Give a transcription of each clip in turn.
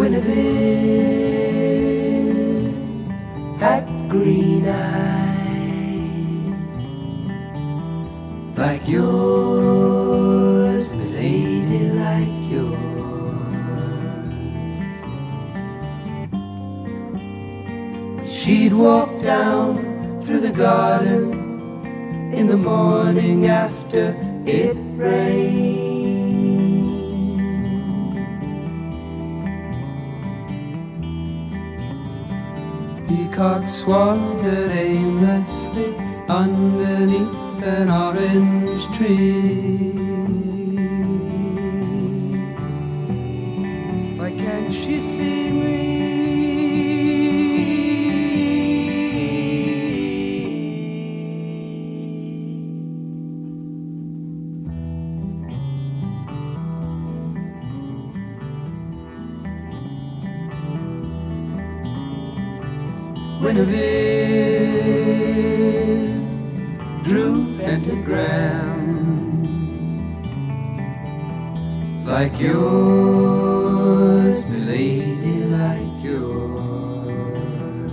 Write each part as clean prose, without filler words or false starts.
Guinevere had green eyes like yours, milady, like yours. She'd walk down through the garden in the morning after it rained. Peacocks wandered aimlessly underneath an orange tree. Why can't she see me? Guinevere drew pentagrams like yours, milady, like yours.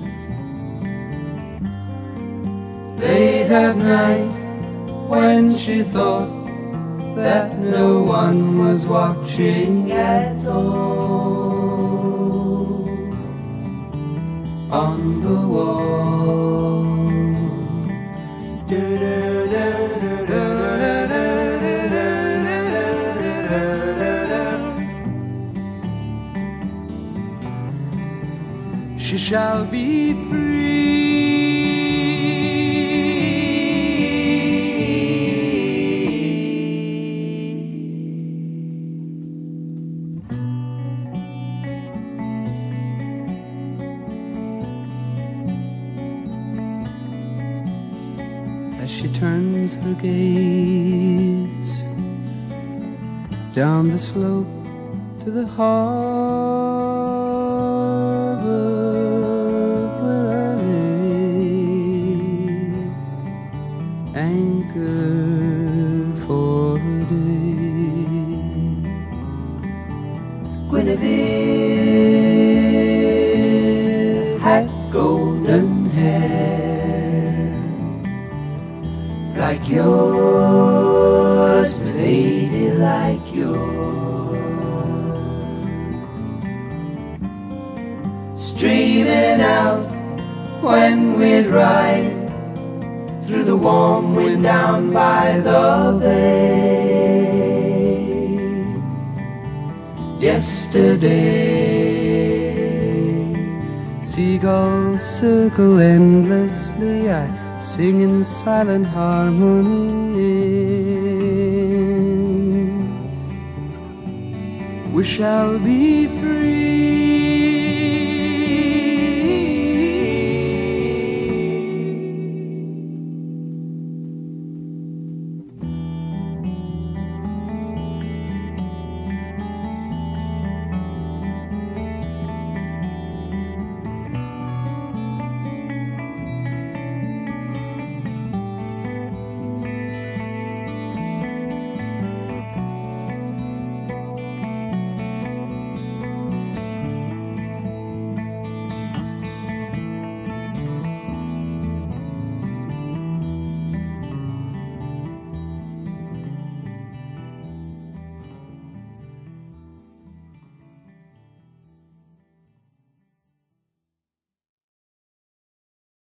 Late at night, when she thought that no one was watching at all, on the wall, she shall be free. As she turns her gaze down the slope to the harbor where I lay, anchored for a day. Guinevere had golden hair like yours, milady, like yours. Streaming out when we'd ride through the warm wind down by the bay. Yesterday, seagulls circle endlessly, I sing in silent harmony. We shall be free.